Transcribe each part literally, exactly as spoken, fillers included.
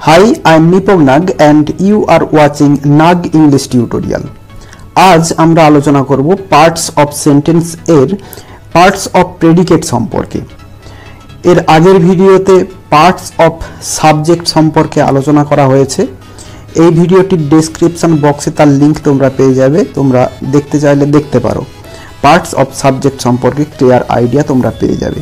Hi, I am Nipok Nag and you are watching Nag English Tutorial. आज আমরা আলোচনা করব পার্টস অফ সেন্টেন্স এর পার্টস অফ প্রেডিকেট সম্পর্কে। এর আগের ভিডিওতে পার্টস অফ সাবজেক্ট সম্পর্কে আলোচনা করা হয়েছে। এই ভিডিওটির ডেসক্রিপশন বক্সে তার লিংক তোমরা পেয়ে যাবে, তোমরা দেখতে চাইলে দেখতে পারো। পার্টস অফ সাবজেক্ট সম্পর্কে ক্লিয়ার আইডিয়া তোমরা পেয়ে যাবে।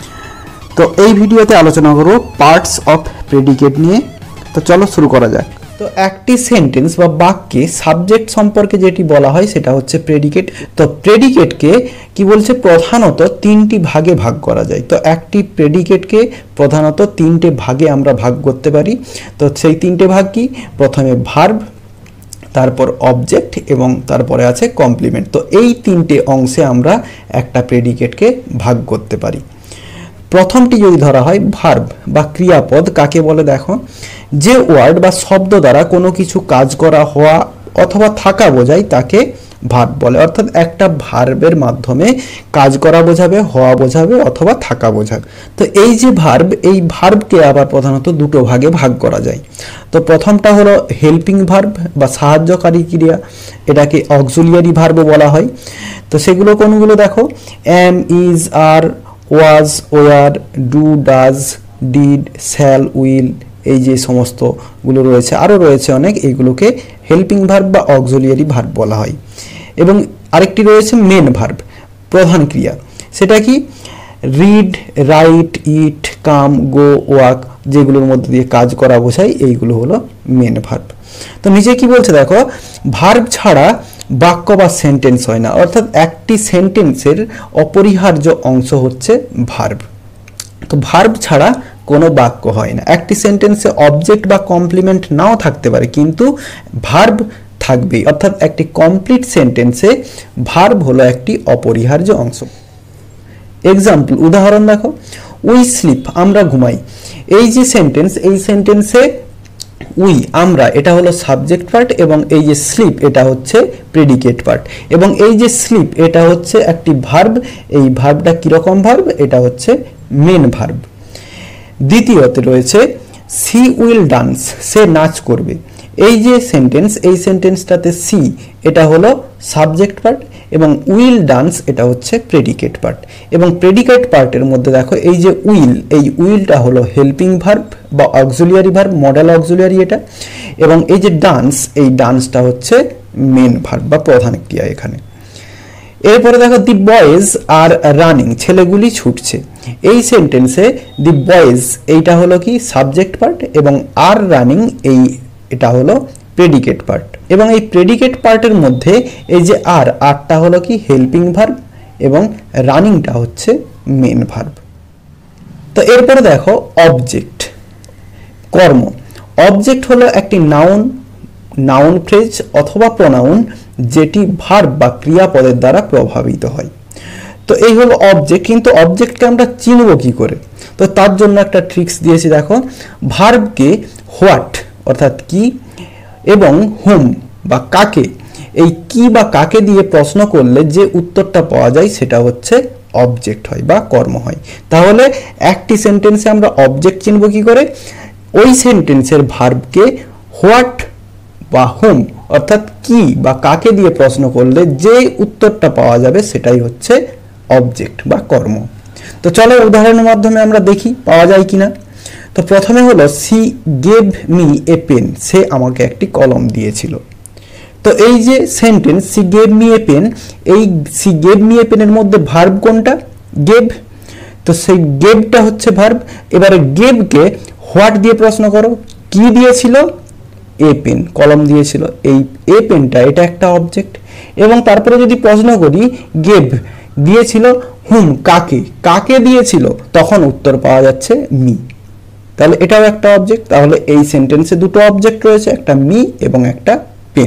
তো এই ভিডিওতে আলোচনা করব পার্টস অফ প্রেডিকেট নিয়ে। তো চলো শুরু করা যাক। তো একটি সেন্টেন্স বা বাক্যে সাবজেক্ট সম্পর্কে যেটি বলা হয় সেটা হচ্ছে প্রেডিকেট। তো প্রেডিকেটকে কি বলছে, প্রধানত তিনটি ভাগে ভাগ করা যায়। তো একটি প্রেডিকেটকে প্রধানত তিনটে ভাগে আমরা ভাগ করতে পারি। তো সেই তিনটে ভাগ কি, প্রথমে ভার্ব, তারপর অবজেক্ট এবং তারপরে আছে কমপ্লিমেন্ট। তো এই তিনটে অংশে আমরা একটা প্রেডিকেটকে ভাগ করতে পারি। প্রথমটি যদি ধরা হয় ভার্ব বা ক্রিয়াপদ, কাকে বলে দেখো, যে ওয়ার্ড বা শব্দ দ্বারা কোনো কিছু কাজ করা, হওয়া অথবা থাকা বোঝায় তাকে ভার্ব বলে। অর্থাৎ একটা ভার্বের মাধ্যমে কাজ করা বোঝাবে, হওয়া বোঝাবে অথবা থাকা বোঝাবে। তো এই যে ভার্ব, এই ভার্বকে আবার প্রধানত দুটো ভাগে ভাগ করা যায়। তো প্রথমটা হলো হেল্পিং ভার্ব বা সাহায্যকারী ক্রিয়া, এটাকে অক্সিলিয়ারি ভার্বও বলা হয়। তো সেগুলো কোনগুলো দেখো, am, is, are, was, were, do, does, did, shall, will, এই যে সমস্তগুলো রয়েছে, আরও রয়েছে অনেক, এইগুলোকে হেল্পিং ভার্ব বা অক্সিলিয়ারি ভার্ব বলা হয়। এবং আরেকটি রয়েছে মেন ভার্ব, প্রধান ক্রিয়া। সেটা কি, read, write, eat, come, go, walk, যেগুলোর মধ্যে দিয়ে কাজ করা বোঝায়, এইগুলো হলো মেন ভার্ব। তো নিচে কি বলছে দেখো, ভার্ব ছাড়া বাক্য বা সেন্টেন্স হয় না। অর্থাৎ একটি সেন্টেন্সের অপরিহার্য অংশ হচ্ছে ভার্ব। তো ভার্ব ছাড়া কোনো বাক্য হয় না। একটি সেন্টেন্সে অবজেক্ট বা কমপ্লিমেন্ট নাও থাকতে পারে, কিন্তু ভার্ব থাকবেই। অর্থাৎ একটি কমপ্লিট সেন্টেন্সে ভার্ব হলো একটি অপরিহার্য অংশ। এক্সাম্পল, উদাহরণ দেখো, উই স্লিপ, আমরা ঘুমাই। এই যে সেন্টেন্স, এই সেন্টেন্সে উই, আমরা, এটা হলো সাবজেক্ট পার্ট এবং এই যে স্লিপ এটা হচ্ছে প্রেডিকেট পার্ট। এবং এই যে স্লিপ এটা হচ্ছে একটি ভার্ব। এই ভার্বটা কিরকম ভার্ব, এটা হচ্ছে মেন ভার্ব। দ্বিতীয়তে রয়েছে সি উইল ডান্স, সে নাচ করবে। এই যে সেন্টেন্স, এই সেন্টেন্সটাতে সি এটা হলো সাবজেক্ট পার্ট এবং উইল ডান্স এটা হচ্ছে প্রেডিকেট পার্ট। এবং প্রেডিকেট পার্টের মধ্যে দেখো, এই যে উইল, এই উইলটা হলো হেল্পিং ভার্ব বা অক্সিলিয়ারি ভার্ব, মডেল অক্সিলিয়ারি এটা। এবং এই যে ডান্স, এই ডান্সটা হচ্ছে মেন ভার্ব বা প্রধান ক্রিয়া এখানে। এরপরে দেখো, দি বয়েজ আর রানিং, ছেলেগুলি ছুটছে। এই সেন্টেন্সে দি বয়েজ এইটা হলো কি সাবজেক্ট পার্ট এবং আর রানিং এই এটা হলো প্রেডিকেট পার্ট। এবং এই প্রেডিকেট পার্টের মধ্যে এই যে আর, আরটা হলো কি হেল্পিং ভার্ব এবং রানিংটা হচ্ছে মেন ভার্ব। তো এরপরে দেখো অবজেক্ট, কর্ম। অবজেক্ট হলো একটি নাউন, নাউন ফ্রেজ অথবা প্রোনাউন, যেটি ভার্ব বা ক্রিয়াপদের দ্বারা প্রভাবিত হয়। তো এই হলো অবজেক্ট। কিন্তু অবজেক্টকে আমরা চিনব কি করে? তো তার জন্য একটা ট্রিক্স দিয়েছি দেখো, ভার্বকে হোয়াট অর্থাৎ কি এবং হুম বা কাকে, এই কি বা কাকে দিয়ে প্রশ্ন করলে যে উত্তরটা পাওয়া যায় সেটা হচ্ছে অবজেক্ট হয় বা কর্ম হয়। তাহলে একটি সেন্টেন্সে আমরা অবজেক্ট চিনব কি করে? ওই সেন্টেন্সের ভার্বকে হোয়াট বা হুম অর্থাৎ কি বা কাকে দিয়ে প্রশ্ন করলে যে উত্তরটা পাওয়া যাবে সেটাই হচ্ছে অবজেক্ট বা কর্ম। তো চলো উদাহরণের মাধ্যমে আমরা দেখি পাওয়া যায় কিনা। তো প্রথমে হলো she gave me a pen, সে আমাকে একটি কলম দিয়েছিল। তো এই যে sentence she gave me a pen, এই সি গেভ মি এ পেনের মধ্যে ভার্ব কোনটা? গেভ। তো সেই গেভটা হচ্ছে ভার্ব। এবারে গেভকে হোয়াট দিয়ে প্রশ্ন করো, কি দিয়েছিল? এ পেন, কলম দিয়েছিল। এই এ পেনটা এটা একটা অবজেক্ট। এবং তারপরে যদি প্রশ্ন করি গেভ দিয়েছিল হুম, কাকে, কাকে দিয়েছিল, তখন উত্তর পাওয়া যাচ্ছে মি। তাহলে এটাও একটা অবজেক্ট। তাহলে এই সেন্টেন্সে দুটো অবজেক্ট রয়েছে, একটা মি এবং একটা পেন।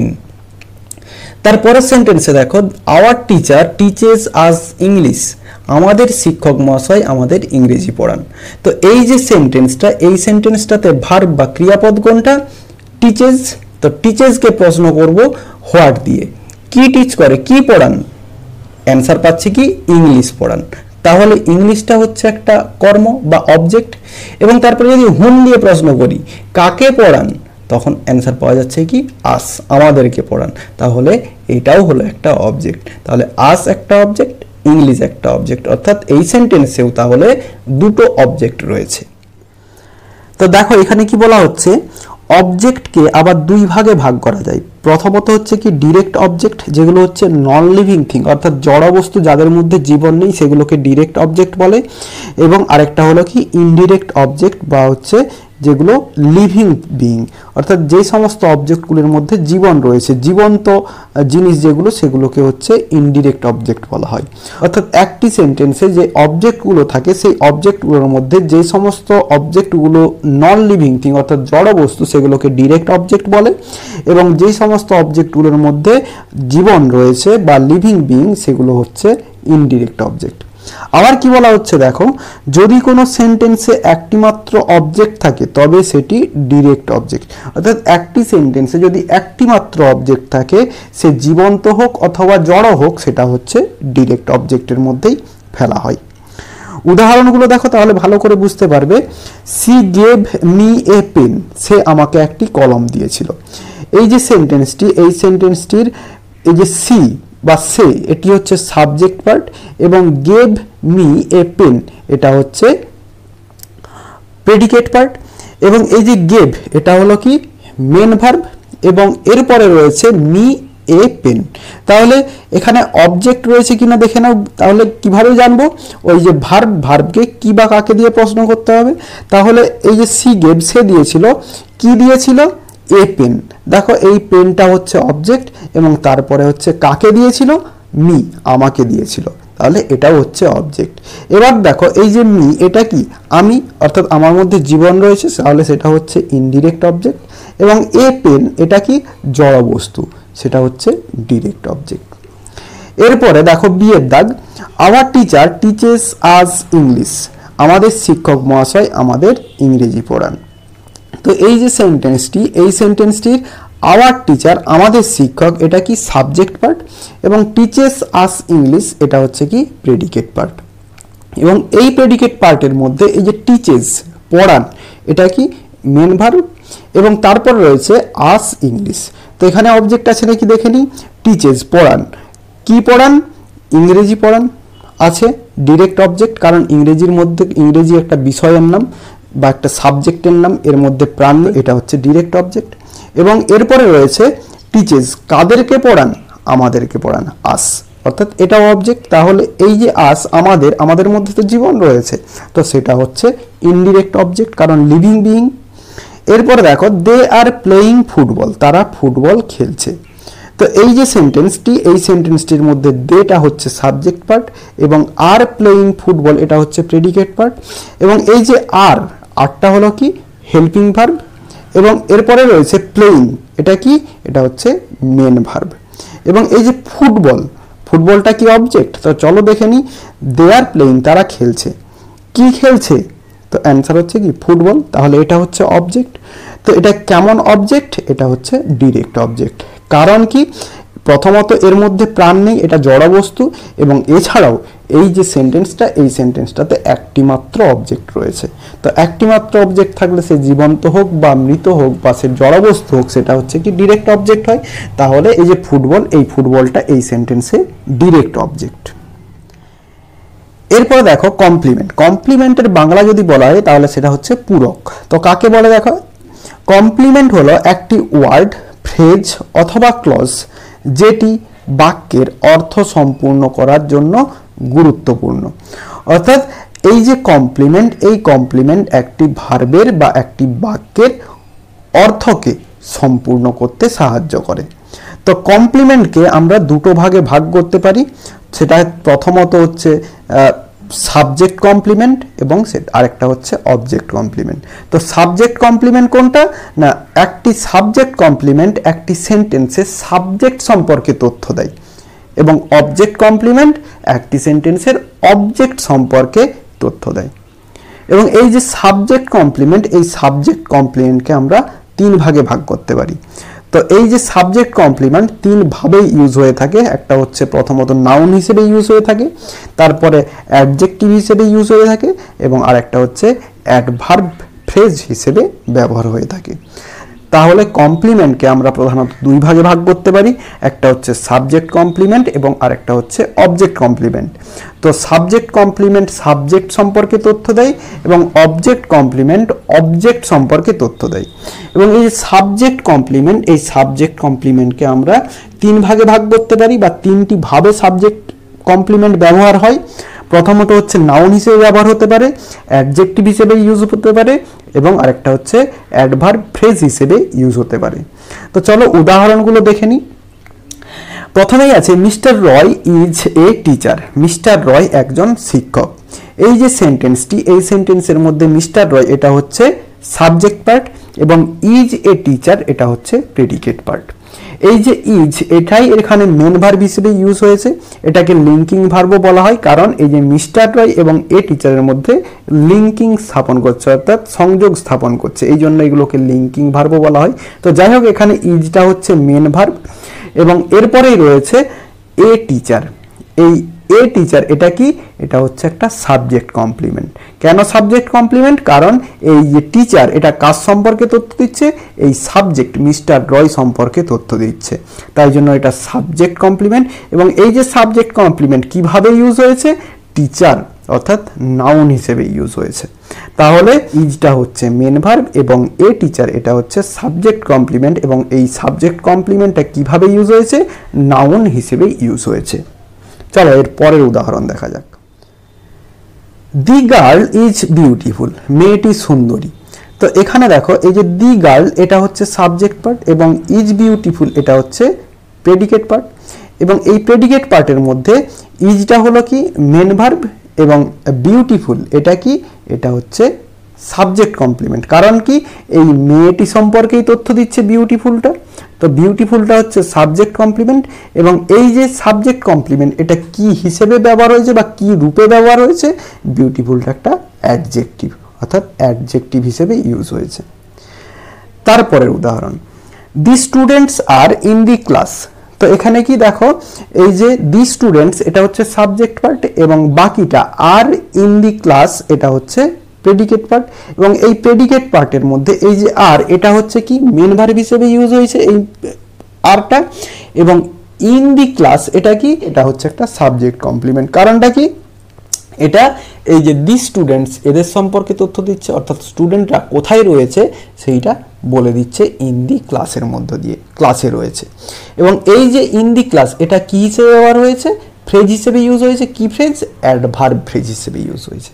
তারপরের সেন্টেন্সে দেখো, our teacher teaches us English, আমাদের শিক্ষক মহাশয় আমাদের ইংরেজি পড়ান। তো এই যে সেন্টেন্সটা, এই সেন্টেন্সটাতে ভার্ব বা ক্রিয়াপদ কোনটা? টিচেস। তো টিচেসকে প্রশ্ন করব হোয়াট দিয়ে, কি টিচ করে, কি পড়ান? অ্যান্সার পাচ্ছি কি ইংলিশ পড়ান। তাহলে ইংলিশটা হচ্ছে একটা কর্ম বা অবজেক্ট। এবং তারপরে যদি হুম দিয়ে প্রশ্ন করি কাকে পড়ান, তখন অ্যান্সার পাওয়া যাচ্ছে কি আস, আমাদেরকে পড়ান। তাহলে এটাও হলো একটা অবজেক্ট। তাহলে আস একটা অবজেক্ট, ইংলিশ একটা অবজেক্ট, অর্থাৎ এই সেন্টেন্সেও তাহলে দুটো অবজেক্ট রয়েছে। তো দেখো এখানে কি বলা হচ্ছে, অবজেক্টকে আবার দুই ভাগে ভাগ করা যায়। প্রথমত হচ্ছে কি ডিরেক্ট অবজেক্ট, যেগুলো হচ্ছে নন লিভিং থিং, অর্থাৎ জড় বস্তু যাদের মধ্যে জীবন নেই সেগুলোকে ডিরেক্ট অবজেক্ট বলে। এবং আরেকটা হলো কি ইনডিরেক্ট অবজেক্ট, বা হচ্ছে যেগুলো লিভিং বিইং, অর্থাৎ যে সমস্ত অবজেক্টগুলোর মধ্যে জীবন রয়েছে, জীবন্ত জিনিস যেগুলো, সেগুলোকে হচ্ছে ইনডিরেক্ট অবজেক্ট বলা হয়। অর্থাৎ একটি সেন্টেন্সে যে অবজেক্টগুলো থাকে সেই অবজেক্টগুলোর মধ্যে যে সমস্ত অবজেক্টগুলো নন লিভিং থিং অর্থাৎ জড় বস্তু সেগুলোকে ডিরেক্ট অবজেক্ট বলে, এবং যে সমস্ত অবজেক্টগুলোর মধ্যে জীবন রয়েছে বা লিভিং বিইং সেগুলো হচ্ছে ইনডিরেক্ট অবজেক্ট। আবার কি বলা হচ্ছে দেখো, যদি কোনো সেন্টেন্সে একটি মাত্র অবজেক্ট থাকে তবে সেটি ডিরেক্ট অবজেক্ট। অর্থাৎ একটি সেন্টেন্সে যদি একটি মাত্র অবজেক্ট থাকে, সে জীবন্ত হোক অথবা জড় হোক, সেটা হচ্ছে ডিরেক্ট অবজেক্টের মধ্যেই ফেলা হয়। উদাহরণগুলো দেখো তাহলে ভালো করে বুঝতে পারবে। She gave me a pen, সে আমাকে একটি কলম দিয়েছিল। এই যে সেন্টেন্সটি, এই সেন্টেন্সটির এই যে সি বা সে, এটি হচ্ছে সাবজেক্ট পার্ট, এবং গেভ মি এ পেন এটা হচ্ছে প্রেডিকেট পার্ট। এবং এই যে গেভ এটা হলো কি মেন ভার্ব, এবং এরপরে রয়েছে মি এ পেন। তাহলে এখানে অবজেক্ট রয়েছে কিনা দেখে নাও। তাহলে কিভাবে জানবো, ওই যে ভার্ব, ভার্বকে কি বা কাকে দিয়ে প্রশ্ন করতে হবে। তাহলে এই যে সি গেভ, সে দিয়েছিল, কি দিয়েছিল, এ পেন। দেখো এই পেনটা হচ্ছে অবজেক্ট, এবং তারপরে হচ্ছে কাকে দিয়েছিল, মি, আমাকে দিয়েছিল। তাহলে এটাও হচ্ছে অবজেক্ট। এবার দেখো এই যে মি, এটা কি আমি, অর্থাৎ আমার মধ্যে জীবন রয়েছে, তাহলে সেটা হচ্ছে ইনডিরেক্ট অবজেক্ট। এবং এ পেন এটা কি জড় বস্তু, সেটা হচ্ছে ডিরেক্ট অবজেক্ট। এরপরে দেখো বি এর দাগ, our teacher teaches us English, আমাদের শিক্ষক মহাশয় আমাদের ইংরেজি পড়ান। তো এই যে সেন্টেন্সটি, এই সেন্টেন্সটির আওয়ার টিচার আমাদের শিক্ষক এটা কি সাবজেক্ট পার্ট, এবং টিচেস আস ইংলিশ এটা হচ্ছে কি প্রেডিকেট পার্ট। এবং এই প্রেডিকেট পার্টের মধ্যে এই যে টিচেস পড়ান এটা কি মেন ভার্ব, এবং তারপর রয়েছে আস ইংলিশ। তো এখানে অবজেক্ট আছে নাকি দেখে নিই। টিচেস পড়ান, কি পড়ান, ইংরেজি পড়ান আছে, ডিরেক্ট অবজেক্ট, কারণ ইংরেজির মধ্যে ইংরেজি একটা বিষয়ের নাম বা একটা সাবজেক্টের নাম, এর মধ্যে প্রাণ, এটা হচ্ছে ডিরেক্ট অবজেক্ট। এবং এরপরে রয়েছে টিচেস, কাদেরকে পড়ান, আমাদেরকে পড়ান, আস, অর্থাৎ এটাও অবজেক্ট। তাহলে এই যে আস, আমাদের, আমাদের মধ্যে তো জীবন রয়েছে, তো সেটা হচ্ছে ইনডিরেক্ট অবজেক্ট, কারণ লিভিং বিইং। এরপরে দেখো দে আর প্লেয়িং ফুটবল, তারা ফুটবল খেলছে। তো এই যে সেন্টেন্সটি, এই সেন্টেন্সটির মধ্যে দেটা হচ্ছে সাবজেক্ট পার্ট, এবং আর প্লেয়িং ফুটবল এটা হচ্ছে প্রেডিকেট পার্ট। এবং এই যে আর, আরটা হলো কি হেল্পিং ভার্ব, এবং এরপরে রয়েছে প্লেয়িং, এটা কি, এটা হচ্ছে মেন ভার্ব। এবং এই যে ফুটবল, ফুটবলটা কি অবজেক্ট। তো চলো দেখে নিই, দে আর প্লেয়িং তারা খেলছে, কি খেলছে, তো অ্যান্সার হচ্ছে কি ফুটবল। তাহলে এটা হচ্ছে অবজেক্ট। তো এটা কেমন অবজেক্ট, এটা হচ্ছে ডিরেক্ট অবজেক্ট। কারণ কি, প্রথমত এর মধ্যে প্রাণ নেই, এটা জড় বস্তু, এবং এছাড়াও এই যে সেন্টেন্সটা, এই সেন্টেন্সটাতে একটি মাত্র অবজেক্ট রয়েছে। তো একটি মাত্র অবজেক্ট থাকলে সে জীবন্ত হোক বা মৃত হোক বা সে জড় বস্তু হোক, সেটা হচ্ছে কি ডিরেক্ট অবজেক্ট হয়। তাহলে এই যে ফুটবল, এই ফুটবলটা এই সেন্টেন্সে ডিরেক্ট অবজেক্ট। এরপর দেখো কমপ্লিমেন্ট, কমপ্লিমেন্টের বাংলা যদি বলা হয় তাহলে সেটা হচ্ছে পূরক। তো কাকে বলে দেখো, কমপ্লিমেন্ট হলো একটি ওয়ার্ড, ফ্রেজ অথবা ক্লজ যেটি বাক্যের অর্থ সম্পূর্ণ করার জন্য গুরুত্বপূর্ণ। অর্থাৎ এই যে কমপ্লিমেন্ট, এই কমপ্লিমেন্ট একটি ভার্বের বা একটি বাক্যের অর্থকে সম্পূর্ণ করতে সাহায্য করে। তো কমপ্লিমেন্টকে আমরা দুটো ভাগে ভাগ করতে পারি। সেটা প্রথমত হচ্ছে সাবজেক্ট কমপ্লিমেন্ট, এবং আরেকটা হচ্ছে অবজেক্ট কমপ্লিমেন্ট। তো সাবজেক্ট কমপ্লিমেন্ট কোনটা না, একটি সাবজেক্ট কমপ্লিমেন্ট একটি সেন্টেন্সে সাবজেক্ট সম্পর্কে তথ্য দেয়, এবং অবজেক্ট কমপ্লিমেন্ট একটি সেন্টেন্সের অবজেক্ট সম্পর্কে তথ্য দেয়। এবং এই যে সাবজেক্ট কমপ্লিমেন্ট, এই সাবজেক্ট কমপ্লিমেন্টকে আমরা তিন ভাগে ভাগ করতে পারি। তো তো এই যে সাবজেক্ট কমপ্লিমেন্ট তিন ভাবে ইউজ হয়ে থাকে। একটা হচ্ছে প্রথমত নাউন হিসেবে ইউজ হয়ে থাকে, তারপরে অ্যাডজেক্টিভ হিসেবে ইউজ হয়ে থাকে, এবং আরেকটা হচ্ছে অ্যাডভার্ব ফ্রেজ হিসেবে ব্যবহার হয়ে থাকে। তাহলে কমপ্লিমেন্টকে আমরা প্রধানত দুই ভাগে ভাগ করতে পারি, একটা হচ্ছে সাবজেক্ট কমপ্লিমেন্ট এবং আরেকটা হচ্ছে অবজেক্ট কমপ্লিমেন্ট। তো সাবজেক্ট কমপ্লিমেন্ট সাবজেক্ট সম্পর্কে তথ্য দেয় এবং অবজেক্ট কমপ্লিমেন্ট অবজেক্ট সম্পর্কে তথ্য দেয়। এবং এই সাবজেক্ট কমপ্লিমেন্ট এই সাবজেক্ট কমপ্লিমেন্টকে আমরা তিন ভাগে ভাগ করতে পারি বা তিনটি ভাবে সাবজেক্ট কমপ্লিমেন্ট ব্যবহার হয়। প্রথমত হচ্ছে নাউন হিসেবে ব্যবহার হতে পারে, অ্যাডজেক্টিভ হিসেবে ইউজ হতে পারে এবং আরেকটা হচ্ছে অ্যাডভার্ব ফ্রেজ হিসেবে ইউজ হতে পারে। তো চলো উদাহরণগুলো দেখে নিই। প্রথমেই আছে Mr Roy is a teacher. Mr Roy একজন শিক্ষক। এই যে সেন্টেন্সটি, এই সেন্টেন্সের মধ্যে মিস্টার রয় এটা হচ্ছে সাবজেক্ট পার্ট এবং ইজ এ টিচার এটা হচ্ছে প্রেডিকেট পার্ট। এই যে ইজ এটাই এখানে মেন ভার্ব হিসেবে ইউজ হয়েছে, এটাকে লিঙ্কিং ভার্বও বলা হয়, কারণ এই যে মিস্টার রয় এবং এ টিচারের মধ্যে লিঙ্কিং স্থাপন করছে, অর্থাৎ সংযোগ স্থাপন করছে, এই জন্য এগুলোকে লিঙ্কিং ভার্বও বলা হয়। তো যাই হোক, এখানে ইজটা হচ্ছে মেন ভার্ব এবং এরপরেই রয়েছে এ টিচার। এই এ টিচার এটা কি, এটা হচ্ছে একটা সাবজেক্ট কমপ্লিমেন্ট। কেন সাবজেক্ট কমপ্লিমেন্ট? কারণ এই যে টিচার এটা কাজ সম্পর্কে তথ্য দিচ্ছে, এই সাবজেক্ট মিস্টার রয় সম্পর্কে তথ্য দিচ্ছে, তাই জন্য এটা সাবজেক্ট কমপ্লিমেন্ট। এবং এই যে সাবজেক্ট কমপ্লিমেন্ট কিভাবে ইউজ হয়েছে, টিচার অর্থাৎ নাউন হিসেবে ইউজ হয়েছে। তাহলে ইজটা হচ্ছে মেন ভার্ব এবং এ টিচার এটা হচ্ছে সাবজেক্ট কমপ্লিমেন্ট এবং এই সাবজেক্ট কমপ্লিমেন্টটা কিভাবে ইউজ হয়েছে, নাউন হিসেবে ইউজ হয়েছে। চলো এর পরের উদাহরণ দেখা যাক। The girl is beautiful. মেয়েটি সুন্দরী। তো এখানে দেখো এই যে দি গার্ল এটা হচ্ছে সাবজেক্ট পার্ট এবং ইজ বিউটিফুল এটা হচ্ছে প্রেডিকেট পার্ট। এবং এই প্রেডিকেট পার্টের মধ্যে ইজটা হলো কি মেন ভার্ব এবং বিউটিফুল এটা কি, এটা হচ্ছে সাবজেক্ট কমপ্লিমেন্ট। কারণ কি, এই মেয়েটি সম্পর্কেই তথ্য দিচ্ছে বিউটিফুলটা, তো বিউটিফুলটা হচ্ছে সাবজেক্ট কমপ্লিমেন্ট। এবং এই যে সাবজেক্ট কমপ্লিমেন্ট এটা কি হিসেবে ব্যবহার হয়েছে বা কি রূপে ব্যবহার হয়েছে, বিউটিফুলটা একটা অ্যাডজেক্টিভ অর্থাৎ অ্যাডজেক্টিভ হিসেবে ইউজ হয়েছে। তারপরের উদাহরণ, the students are in the class. তো এখানে কি দেখো, এই যে দি স্টুডেন্টস এটা হচ্ছে সাবজেক্ট পার্ট এবং বাকিটা আর ইন দি ক্লাস এটা হচ্ছে প্রেডিকেট পার্ট। এবং এই প্রেডিকেট পার্টের মধ্যে এই যে আর এটা হচ্ছে কি মেন ভার্ব হিসেবে ইউজ হয়েছে এই আরটা, এবং ইন দি ক্লাস এটা কি, এটা হচ্ছে একটা সাবজেক্ট কমপ্লিমেন্ট। কারণটা কি, এটা এই যে দি স্টুডেন্টস এদের সম্পর্কে তথ্য দিচ্ছে, অর্থাৎ স্টুডেন্টরা কোথায় রয়েছে সেইটা বলে দিচ্ছে ইন দি ক্লাসের মধ্য দিয়ে, ক্লাসে রয়েছে। এবং এই যে ইন দি ক্লাস এটা কি হিসেবে ব্যবহার হয়েছে, ফ্রেজ হিসেবে ইউজ হয়েছে। কি ফ্রেজ? অ্যাডভার্ব ফ্রেজ হিসেবে ইউজ হয়েছে।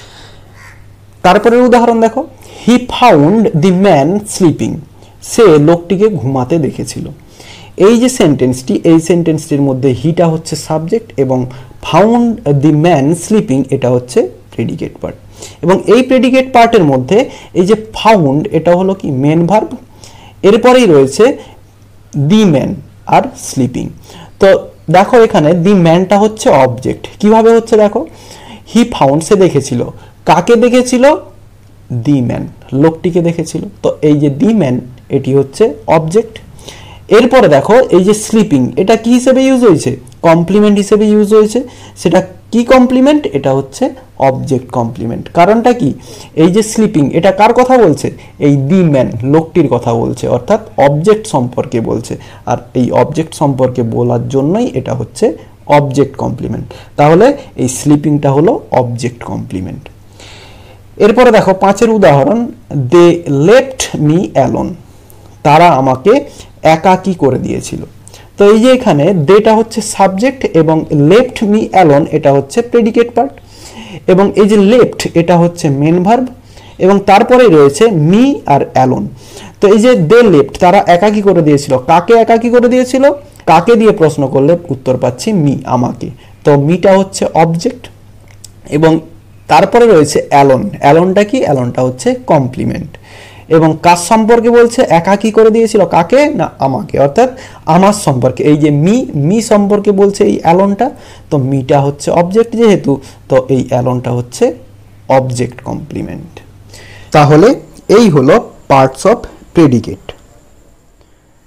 তারপরের উদাহরণ দেখো, he found the man sleeping. সে লোকটিকে ঘুমাতে দেখেছিল। এই যে সেন্টেন্সটি, এই সেন্টেন্সটির মধ্যে হিটা হচ্ছে সাবজেক্ট এবং ফাউন্ড দি ম্যান স্লিপিং এটা হচ্ছে প্রেডিকেট পার্ট। এবং এই প্রেডিকেট পার্টের মধ্যে এই যে ফাউন্ড এটা হলো কি মেন ভার্ব, এরপরেই রয়েছে দি ম্যান আর স্লিপিং। তো দেখো এখানে দি ম্যানটা হচ্ছে অবজেক্ট। কিভাবে হচ্ছে দেখো, হি ফাউন্ড সে দেখেছিল। কাকে দেখেছিল? দি ম্যান, লোকটিকে দেখেছিল। তো এই যে দি ম্যান এটি হচ্ছে অবজেক্ট। এরপরে দেখো এই যে স্লিপিং এটা কি হিসেবে ইউজ হয়েছে, কমপ্লিমেন্ট হিসেবে ইউজ হয়েছে। সেটা কি কমপ্লিমেন্ট? এটা হচ্ছে অবজেক্ট কমপ্লিমেন্ট। কারণটা কি, এই যে স্লিপিং এটা কার কথা বলছে, এই দি ম্যান লোকটির কথা বলছে, অর্থাৎ অবজেক্ট সম্পর্কে বলছে। আর এই অবজেক্ট সম্পর্কে বলার জন্যই এটা হচ্ছে অবজেক্ট কমপ্লিমেন্ট। তাহলে এই স্লিপিংটা হলো অবজেক্ট কমপ্লিমেন্ট। এরপরে দেখো পাঁচের উদাহরণ, দে লেফট মি অ্যালোন। তারা আমাকে একাকী করে দিয়েছিল। তো এই যে এখানে দেটা হচ্ছে সাবজেক্ট এবং লেফট মি অ্যালোন এটা হচ্ছে প্রেডিকেট পার্ট। এবং এই যে লেফট এটা হচ্ছে মেন ভার্ব এবং তারপরে রয়েছে মি আর অ্যালোন। তো এই যে দে লেফট তারা একাকী করে দিয়েছিল। কাকে একাকী করে দিয়েছিল? কাকে দিয়ে প্রশ্ন করলে উত্তর পাচ্ছি মি, আমাকে। তো মিটা হচ্ছে অবজেক্ট এবং তারপরে রয়েছে অ্যালোন। অ্যালোনটা কি? অ্যালোনটা হচ্ছে কমপ্লিমেন্ট। এবং কাজ সম্পর্কে বলছে একাকী করে দিয়েছিল, কাকে না আমাকে, অর্থাৎ আমার সম্পর্কে। এই যে মি মি সম্পর্কে বলছে এই অ্যালোনটা, তো মিটা হচ্ছে অবজেক্ট যেহেতু, তো এই অ্যালোনটা হচ্ছে অবজেক্ট কমপ্লিমেন্ট। তাহলে এই হলো পার্টস অফ প্রেডিকেট।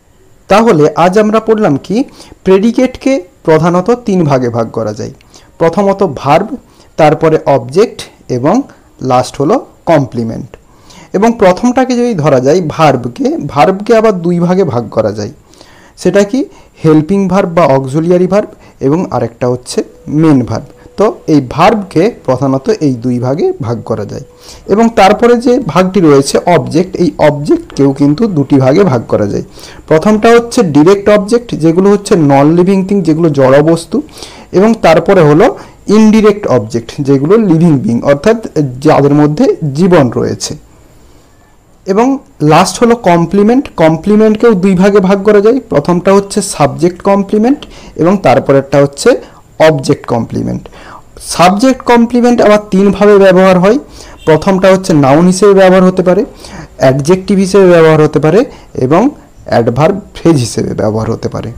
তাহলে আজ আমরা পড়লাম কি প্রেডিকেটকে প্রধানত তিন ভাগে ভাগ করা যায়। প্রথমত ভার্ব, তারপরে অবজেক্ট এবং লাস্ট হলো কমপ্লিমেন্ট। এবং প্রথমটাকে যদি ধরা যায় ভার্বকে, ভার্বকে আবার দুই ভাগে ভাগ করা যায়। সেটা কি হেল্পিং ভার্ব বা অক্সিলিয়ারি ভার্ব এবং আরেকটা হচ্ছে মেন ভার্ব। তো এই ভার্বকে প্রধানত এই দুই ভাগে ভাগ করা যায়। এবং তারপরে যে ভাগটি রয়েছে অবজেক্ট, এই অবজেক্টকেও কিন্তু দুটি ভাগে ভাগ করা যায়। প্রথমটা হচ্ছে ডিরেক্ট অবজেক্ট, যেগুলো হচ্ছে নন লিভিং থিং, যেগুলো জড় বস্তু। এবং তারপরে হলো ইনডিরেক্ট অবজেক্ট, যেগুলো লিভিং বিং অর্থাৎ যাদের মধ্যে জীবন রয়েছে। এবং লাস্ট হলো কমপ্লিমেন্ট। কমপ্লিমেন্টকেও দুই ভাগে ভাগ করা যায়। প্রথমটা হচ্ছে সাবজেক্ট কমপ্লিমেন্ট এবং তারপরেরটা হচ্ছে অবজেক্ট কমপ্লিমেন্ট। সাবজেক্ট কমপ্লিমেন্ট আবার তিনভাবে ব্যবহার হয়। প্রথমটা হচ্ছে নাউন হিসেবে ব্যবহার হতে পারে, অ্যাডজেক্টিভ হিসেবে ব্যবহার হতে পারে এবং অ্যাডভার্ব ফ্রেজ হিসেবে ব্যবহার হতে পারে।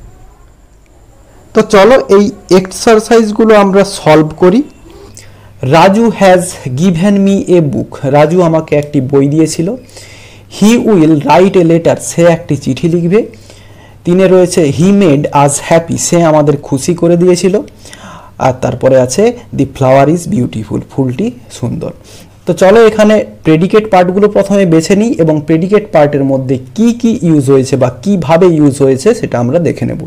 তো চলো এই এক্সারসাইজগুলো আমরা সলভ করি। Raju has given me a book. Raju আমাকে একটি বই দিয়েছিল। He will write a letter, সে একটি চিঠি লিখবে। তিনে রয়েছে হি মেড আজ হ্যাপি, সে আমাদের খুশি করে দিয়েছিল। আর তারপরে আছে দি ফ্লাওয়ার ইজ বিউটিফুল, ফুলটি সুন্দর। তো চলো এখানে প্রেডিকেট পার্টগুলো প্রথমে বেছে নিই এবং প্রেডিকেট পার্টের মধ্যে কি কি ইউজ হয়েছে বা কিভাবে ইউজ হয়েছে সেটা আমরা দেখে নেব।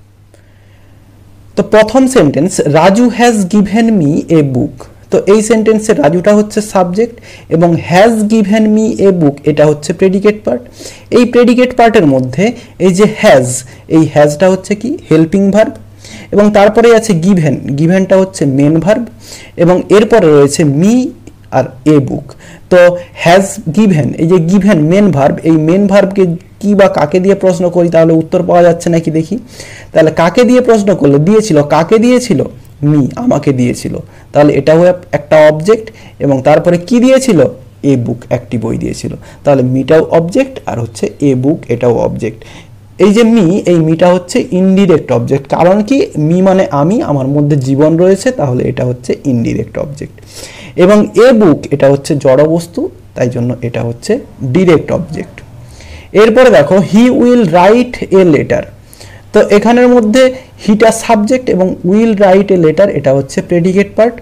তো প্রথম sentence, Raju has given me a book. তো এই সেন্টেন্সে রাজুটা হচ্ছে সাবজেক্ট এবং has given me a book এটা হচ্ছে প্রেডিকেট পার্ট। এই প্রেডিকেট পার্টের মধ্যে এই যে হ্যাজ, এই হ্যাজটা হচ্ছে কি হেল্পিং ভার্ব এবং তারপরে আছে গিভেন, গিভেনটা হচ্ছে মেন ভার্ব এবং এরপরে রয়েছে মি আর এ বুক। তো হ্যাজ গিভেন, এই যে গিভেন মেন ভার্ব, এই মেন ভার্বকে কি বা কাকে দিয়ে প্রশ্ন করি তাহলে উত্তর পাওয়া যাচ্ছে নাকি দেখি। তাহলে কাকে দিয়ে প্রশ্ন করলে দিয়েছিল, কাকে দিয়েছিল, মি, আমাকে দিয়েছিল। তাহলে এটা হয়ে একটা অবজেক্ট এবং তারপরে কি দিয়েছিল, এ বুক, একটি বই দিয়েছিল। তাহলে মিটাও অবজেক্ট আর হচ্ছে এ বুক এটাও অবজেক্ট। এই যে মি, এই মিটা হচ্ছে ইনডিরেক্ট অবজেক্ট। কারণ কি, মি মানে আমি, আমার মধ্যে জীবন রয়েছে, তাহলে এটা হচ্ছে ইনডিরেক্ট অবজেক্ট। এবং এ বুক এটা হচ্ছে জড় বস্তু, তাই জন্য এটা হচ্ছে ডিরেক্ট অবজেক্ট। এরপরে দেখো he will write a letter. তো এখানের মধ্যে হিটা সাবজেক্ট এবং উইল রাইট এ লেটার এটা হচ্ছে প্রেডিকেট পার্ট।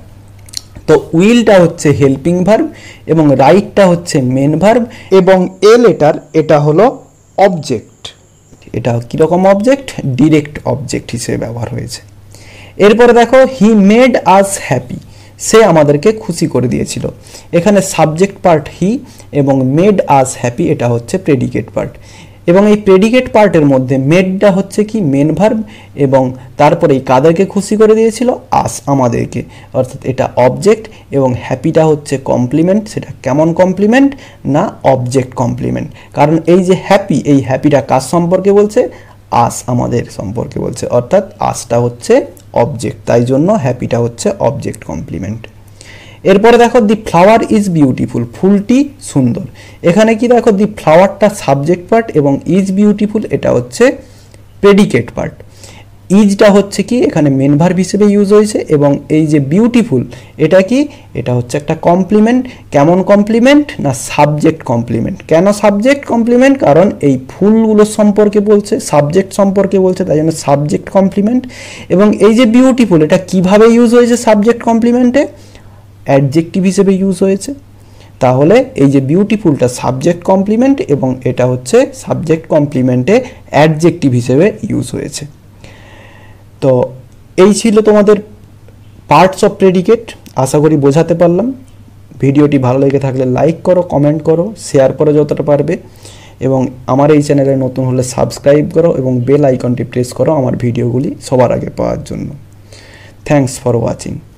তো উইলটা হচ্ছে হেল্পিং ভার্ব এবং রাইটটা হচ্ছে মেন ভার্ব এবং এ লেটার এটা হলো অবজেক্ট। এটা কীরকম অবজেক্ট, ডিরেক্ট অবজেক্ট হিসেবে ব্যবহার হয়েছে। এরপরে দেখো হি মেড আস হ্যাপি, সে আমাদেরকে খুশি করে দিয়েছিল। এখানে সাবজেক্ট পার্ট হি এবং মেড আস হ্যাপি এটা হচ্ছে প্রেডিকেট পার্ট। এবং এই প্রেডিকেট পার্টের মধ্যে মেডটা হচ্ছে কি মেন ভার্ব এবং তারপরে এই কাদেরকে খুশি করে দিয়েছিল, আস, আমাদেরকে, অর্থাৎ এটা অবজেক্ট এবং হ্যাপিটা হচ্ছে কমপ্লিমেন্ট। সেটা কেমন কমপ্লিমেন্ট না, অবজেক্ট কমপ্লিমেন্ট। কারণ এই যে হ্যাপি, এই হ্যাপিটা কার সম্পর্কে বলছে, আস, আমাদের সম্পর্কে বলছে, অর্থাৎ আসটা হচ্ছে অবজেক্ট, তাই জন্য হ্যাপিটা হচ্ছে অবজেক্ট কমপ্লিমেন্ট। এরপরে দেখো দি ফ্লাওয়ার ইজ বিউটিফুল, ফুলটি সুন্দর। এখানে কি দেখো দি ফ্লাওয়ারটা সাবজেক্ট পার্ট এবং ইজ বিউটিফুল এটা হচ্ছে প্রেডিকেট পার্ট। ইজটা হচ্ছে কি এখানে মেন ভার্ব হিসেবে ইউজ হয়েছে এবং এই যে বিউটিফুল এটা কি, এটা হচ্ছে একটা কমপ্লিমেন্ট। কেমন কমপ্লিমেন্ট না, সাবজেক্ট কমপ্লিমেন্ট। কেন সাবজেক্ট কমপ্লিমেন্ট, কারণ এই ফুলগুলোর সম্পর্কে বলছে, সাবজেক্ট সম্পর্কে বলছে, তাই জন্য সাবজেক্ট কমপ্লিমেন্ট। এবং এই যে বিউটিফুল এটা কিভাবে ইউজ হয়েছে সাবজেক্ট কমপ্লিমেন্টে, অ্যাডজেক্টিভ হিসেবে ইউজ হয়েছে। তাহলে এই যে বিউটিফুলটা সাবজেক্ট কমপ্লিমেন্ট এবং এটা হচ্ছে সাবজেক্ট কমপ্লিমেন্টে অ্যাডজেক্টিভ হিসেবে ইউজ হয়েছে। তো এই ছিল তোমাদের পার্টস অফ প্রেডিকেট। আশা করি বোঝাতে পারলাম। ভিডিওটি ভালো লেগে থাকলে লাইক করো, কমেন্ট করো, শেয়ার করো যতটা পারবে এবং আমার এই চ্যানেলে নতুন হলে সাবস্ক্রাইব করো এবং বেল আইকনটি প্রেস করো আমার ভিডিওগুলি সবার আগে পাওয়ার জন্য। Thanks for watching.